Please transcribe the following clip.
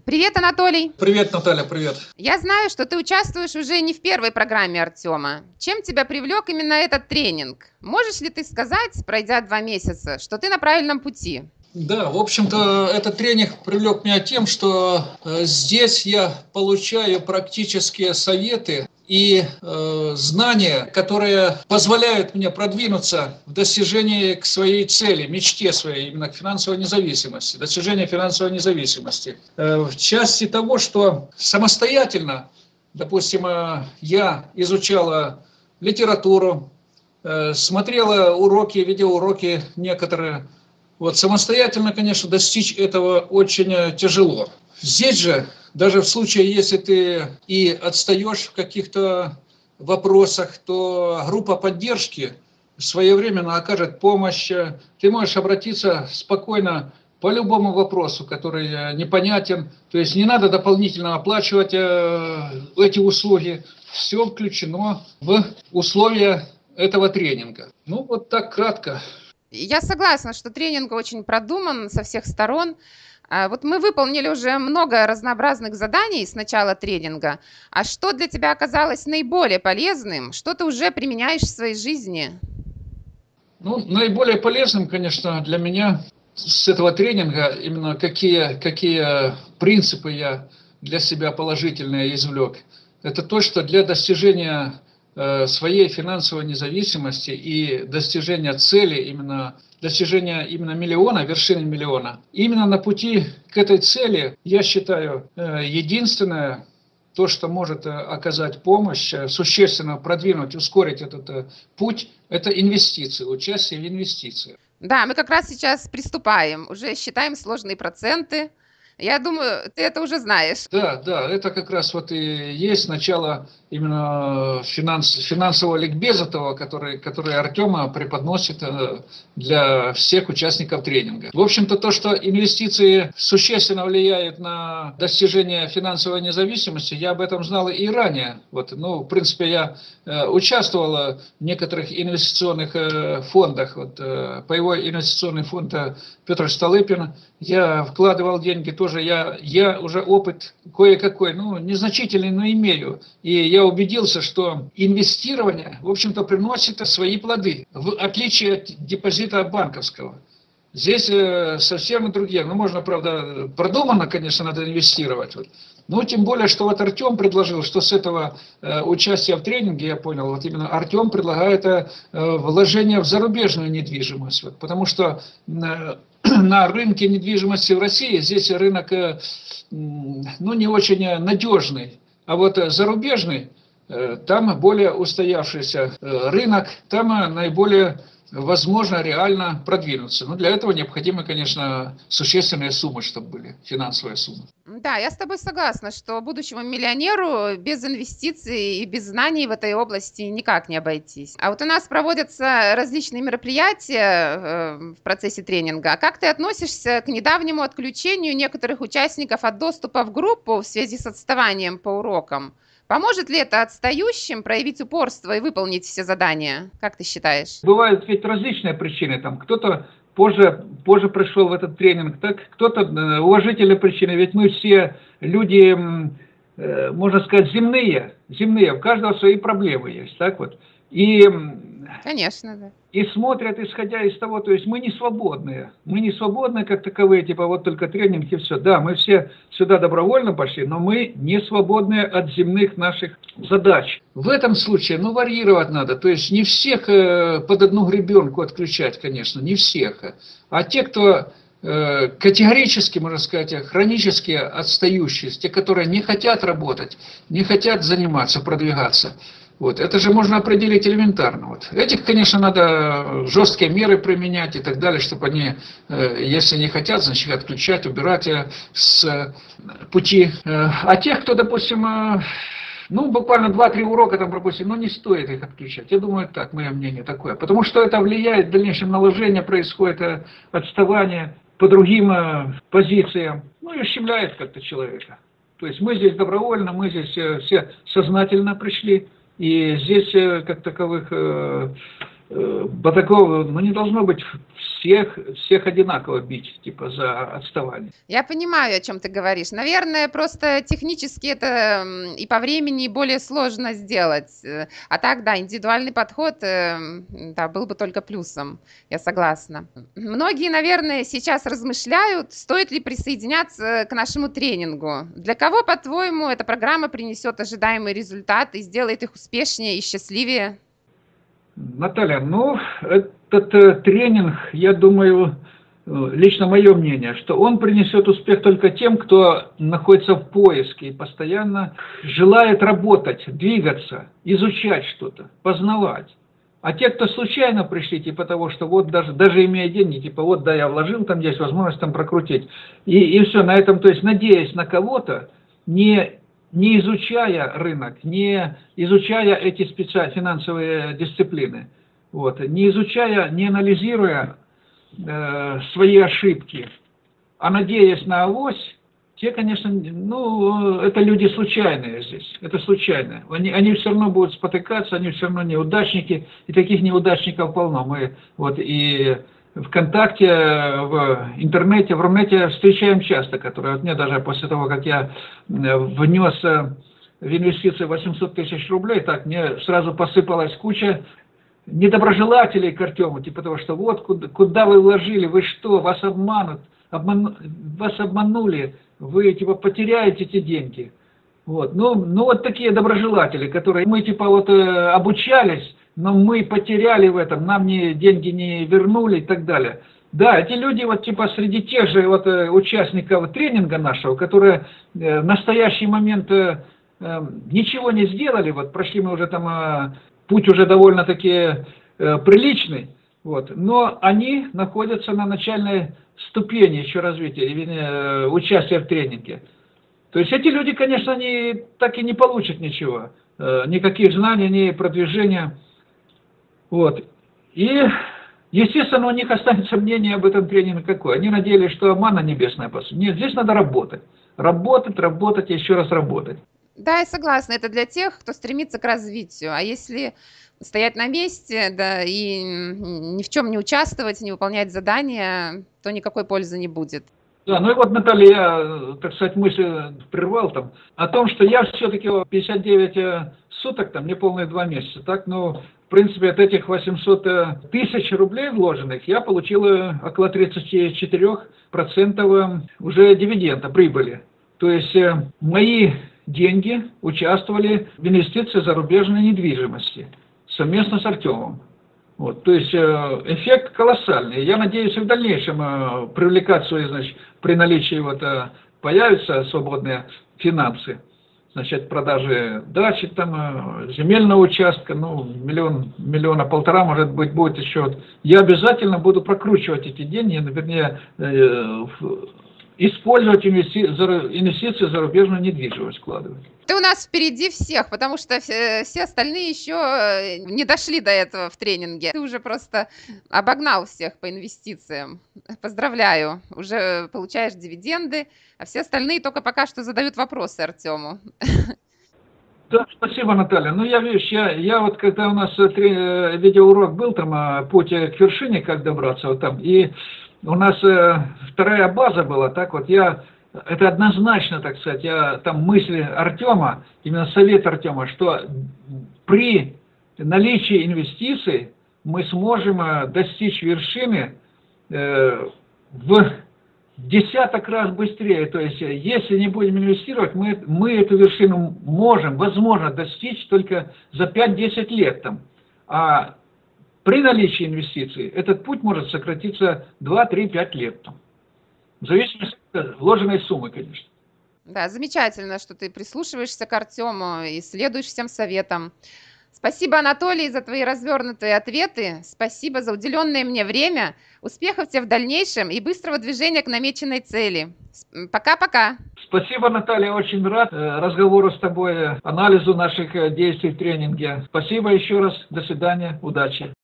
Привет, Анатолий. Привет, Наталья, привет. Я знаю, что ты участвуешь уже не в первой программе Артема. Чем тебя привлек именно этот тренинг? Можешь ли ты сказать, пройдя 2 месяца, что ты на правильном пути? Да, в общем-то, этот тренинг привлек меня тем, что здесь я получаю практические советы и знания, которые позволяют мне продвинуться в достижении к своей цели, мечте своей, именно к финансовой независимости, достижению финансовой независимости. В части того, что самостоятельно, допустим, я изучала литературу, смотрела уроки, видеоуроки некоторые. Вот самостоятельно, конечно, достичь этого очень тяжело. Здесь же, даже в случае, если ты и отстаешь в каких-то вопросах, то группа поддержки своевременно окажет помощь. Ты можешь обратиться спокойно по любому вопросу, который непонятен. То есть не надо дополнительно оплачивать эти услуги. Все включено в условия этого тренинга. Ну, вот так кратко. Я согласна, что тренинг очень продуман со всех сторон. Вот мы выполнили уже много разнообразных заданий с начала тренинга. А что для тебя оказалось наиболее полезным? Что ты уже применяешь в своей жизни? Ну, наиболее полезным, конечно, для меня с этого тренинга именно какие принципы я для себя положительные извлек. Это то, что для достижения своей финансовой независимости и достижения цели, именно достижения именно миллиона, вершины миллиона. Именно на пути к этой цели, я считаю, единственное, то, что может оказать помощь, существенно продвинуть, ускорить этот путь, это инвестиции, участие в инвестициях. Да, мы как раз сейчас приступаем, уже считаем сложные проценты. Я думаю, ты это уже знаешь. Да, это как раз вот и есть начало именно финансового ликбеза того, который Артема преподносит для всех участников тренинга. В общем-то, то, что инвестиции существенно влияют на достижение финансовой независимости, я об этом знал и ранее. Вот, ну, в принципе, я участвовал в некоторых инвестиционных фондах. Вот, паевой инвестиционный фонд Петр Столыпин, я вкладывал деньги тоже, я уже опыт кое-какой, ну, незначительный, но имею. И я убедился, что инвестирование, в общем-то, приносит свои плоды, в отличие от депозита банковского. Здесь совсем другие. Ну, можно, правда, продуманно, конечно, надо инвестировать. Вот. Ну, тем более, что вот Артем предложил, что с этого участия в тренинге, я понял, вот именно Артем предлагает вложение в зарубежную недвижимость. Вот, потому что на рынке недвижимости в России здесь рынок, ну, не очень надежный. А вот зарубежный, там более устоявшийся рынок, там наиболее возможно реально продвинуться. Но для этого необходимы, конечно, существенные суммы, чтобы были, финансовые суммы. Да, я с тобой согласна, что будущему миллионеру без инвестиций и без знаний в этой области никак не обойтись. А вот у нас проводятся различные мероприятия в процессе тренинга. Как ты относишься к недавнему отключению некоторых участников от доступа в группу в связи с отставанием по урокам? Поможет ли это отстающим проявить упорство и выполнить все задания? Как ты считаешь? Бывают ведь различные причины. Там кто-то позже пришел в этот тренинг, так кто-то уважительные причины. Ведь мы все люди, можно сказать, земные. У каждого свои проблемы есть. Так вот. Конечно, да. И смотрят, исходя из того, то есть мы не свободные. Мы не свободные как таковые, типа вот только тренинг и все. Да, мы все сюда добровольно пошли, но мы не свободные от земных наших задач. В этом случае, ну, варьировать надо. То есть не всех под одну гребенку отключать, конечно, не всех. А те, кто категорически, можно сказать, хронически отстающие, те, которые не хотят работать, не хотят заниматься, продвигаться. Вот. Это же можно определить элементарно. Вот. Этих, конечно, надо жесткие меры применять и так далее, чтобы они, если не хотят, значит, отключать, убирать с пути. А тех, кто, допустим, ну, буквально 2-3 урока там пропустим, ну, не стоит их отключать. Я думаю, так, мое мнение такое. Потому что это влияет в дальнейшем наложение, происходит отставание по другим позициям. Ну, и ущемляет как-то человека. То есть мы здесь добровольно, мы здесь все сознательно пришли. И здесь, как таковых, такого, ну, не должно быть всех одинаково бить, типа, за отставание. Я понимаю, о чем ты говоришь. Наверное, просто технически это и по времени более сложно сделать. А так, да, индивидуальный подход, да, был бы только плюсом. Я согласна. Многие, наверное, сейчас размышляют, стоит ли присоединяться к нашему тренингу. Для кого, по-твоему, эта программа принесет ожидаемый результат и сделает их успешнее и счастливее? Наталья, ну, этот тренинг, я думаю, лично мое мнение, что он принесет успех только тем, кто находится в поиске и постоянно желает работать, двигаться, изучать что-то, познавать. А те, кто случайно пришли, типа того, что вот даже имея деньги, типа вот да, я вложил, там есть возможность там прокрутить. И все, на этом, то есть надеясь на кого-то, не изучая рынок, не изучая эти финансовые дисциплины, вот, не изучая, не анализируя свои ошибки, а надеясь на авось, те, конечно, ну, это люди случайные здесь, это случайные. Они все равно будут спотыкаться, они все равно неудачники, и таких неудачников полно. Мы вот и ВКонтакте, в интернете, в Рунете встречаем часто, которые вот мне даже после того, как я внес в инвестиции 800 тысяч рублей, так мне сразу посыпалась куча недоброжелателей к Артему, типа того, что вот куда вы вложили, вы что, вас обманули, вы типа потеряете эти деньги. Вот. Ну вот такие доброжелатели, которые мы типа вот обучались, но мы потеряли в этом, нам деньги не вернули и так далее. Да, эти люди вот типа среди тех же вот участников тренинга нашего, которые в настоящий момент ничего не сделали, вот прошли мы уже там путь уже довольно-таки приличный, вот, но они находятся на начальной ступени еще развития, участия в тренинге. То есть эти люди, конечно, они так и не получат ничего, никаких знаний, ни продвижения. Вот. И, естественно, у них останется мнение об этом тренинге какое. Они надеялись, что манна небесная посуда. Нет, здесь надо работать. Работать и еще раз работать. Да, я согласна. Это для тех, кто стремится к развитию. А если стоять на месте, да, и ни в чем не участвовать, не выполнять задания, то никакой пользы не будет. Да, ну и вот, Наталья, я, так сказать, мысль прервал там о том, что я все-таки 59 суток, там, неполные 2 месяца, так, ну, в принципе, от этих 800 тысяч рублей вложенных я получил около 34% уже дивиденда, прибыли. То есть мои деньги участвовали в инвестиции зарубежной недвижимости совместно с Артемом. Вот, то есть эффект колоссальный. Я надеюсь и в дальнейшем привлекаться, значит, при наличии вот появятся свободные финансы, значит, продажи дачи, там, земельного участка, ну, миллиона полтора, может быть, будет еще. Я обязательно буду прокручивать эти деньги, вернее, использовать инвестиции в зарубежную недвижимость, вкладывать. Ты у нас впереди всех, потому что все остальные еще не дошли до этого в тренинге. Ты уже просто обогнал всех по инвестициям. Поздравляю, уже получаешь дивиденды, а все остальные только пока что задают вопросы Артему. Да, спасибо, Наталья. Ну, я вот, когда у нас видеоурок был, там, путь к вершине, как добраться, вот там, и у нас вторая база была, так вот, это однозначно, так сказать, там мысли Артема, именно совет Артема, что при наличии инвестиций мы сможем достичь вершины в десяток раз быстрее. То есть, если не будем инвестировать, мы эту вершину возможно достичь только за 5-10 лет там. А при наличии инвестиций этот путь может сократиться 2-3-5 лет там. В зависимости от вложенной суммы, конечно. Да, замечательно, что ты прислушиваешься к Артему и следуешь всем советам. Спасибо, Анатолий, за твои развернутые ответы. Спасибо за уделенное мне время. Успехов тебе в дальнейшем и быстрого движения к намеченной цели. Пока-пока. Спасибо, Наталья, очень рад разговору с тобой, анализу наших действий в тренинге. Спасибо еще раз. До свидания. Удачи.